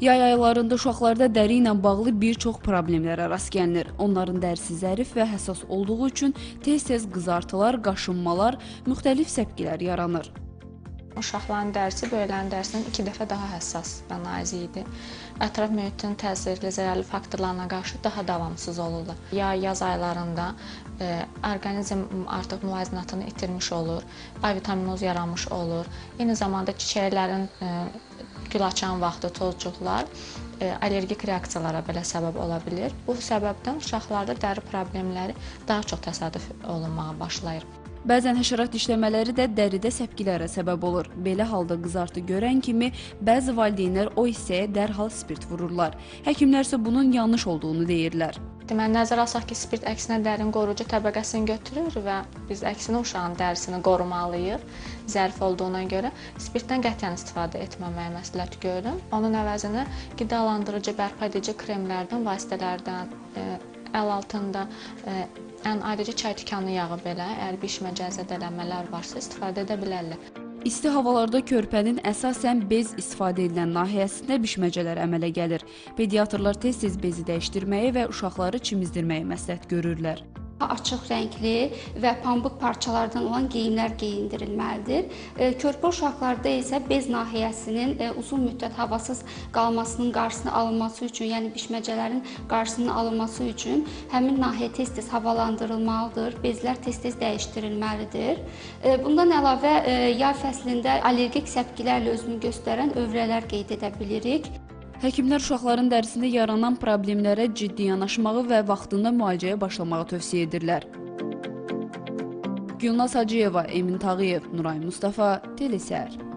Yay aylarında uşaqlarda dəri ilə bağlı bir çox problemlərə rast gəlinir. Onların dərisi zərif və həssas olduğu üçün tez-tez qızartılar, qaşınmalar, müxtəlif səpkilər yaranır. Uşaqların dərisi böyüklərin dərisindən 2 dəfə daha həssas və nazik idi. Ətraf mühitin təsirli zərərli faktorlarına qarşı daha davamsız olurlar. Yaz aylarında orqanizm artıq müvazinatını itirmiş olur, A vitaminoz yaranmış olur. Eyni zamanda çiçəklərin gül açan vaxtı tozcuqlar allergik reaksiyalara belə səbəb ola bilir. Bu səbəbdən uşaqlarda dəri problemləri daha çox təsadüf olunmağa başlayır. Bəzən həşərat dişləmələri də dəridə səpkilərə səbəb olur. Belə halda qızartı görən kimi bəzi valideynlər o hissəyə dərhal spirt vururlar. Həkimlər isə bunun yanlış olduğunu deyirlər. Deməli, nəzərə alsaq ki, spirt əksinə dərinin qoruyucu təbəqəsini götürür və biz əksinə uşağın dərisini qorumalıyıq. Zərif olduğuna görə spirtdən qətiyyən istifadə etməməyi məsləhət görürəm. Onun əvəzinə qidalandırıcı, bərpa edici kremlərdən, vasitələrdən, əl altında ən ayrıca çay tikanlı yağı belə, əgər bişməcə zədələnmələr varsa istifadə edə bilərlər. İsti havalarda körpənin əsasən bez istifadə edilən nahiyəsində bişməcələr əmələ gəlir. Pediatrlar tez-tez bezi dəyişdirməyi və uşaqları çimizdirməyi məsləhət görürlər. Açıq rəngli və pambıq parçalardan olan geyimlər geyindirilməlidir. Körpə uşaqlarda isə bez nahiyəsinin uzun müddət havasız qalmasının qarşısının alınması üçün, yəni bişməcələrin qarşısının alınması üçün həmin nahiyə tez-tez havalandırılmalıdır, bezlər tez-tez dəyişdirilməlidir. Bundan əlavə yay fəslində allergik səpkilərlə özünü göstərən övrələr qeyd edə bilirik. Həkimlər uşaqların dərisində yaranan problemlərə ciddi yanaşmağı və vaxtında müalicəyə başlamağı tövsiyə edirlər. Gülnaz Hacıyeva, Emin Tağıyev, Nuray Mustafa, Telesər.